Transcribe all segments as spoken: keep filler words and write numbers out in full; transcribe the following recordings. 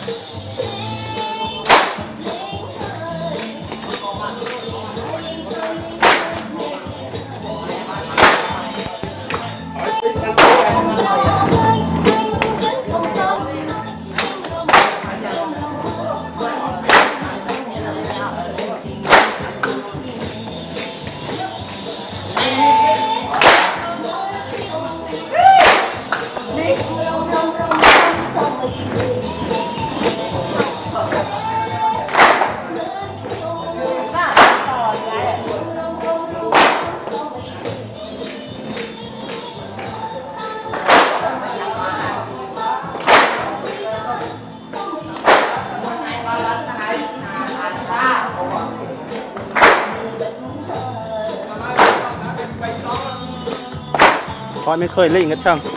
พอยไม่เคยเล่นกันช่าง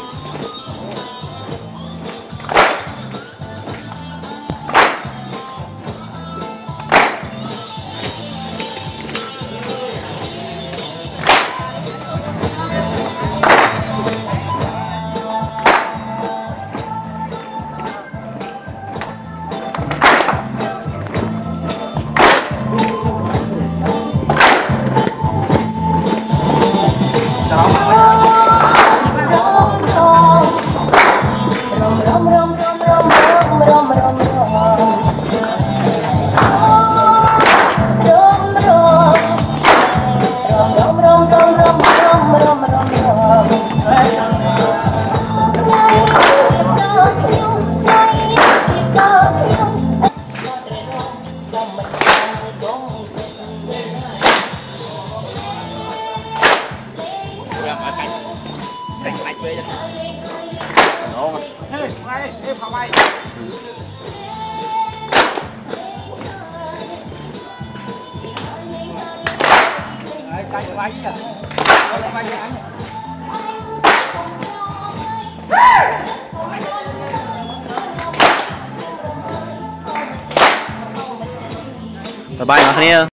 สบายมากเนี่ย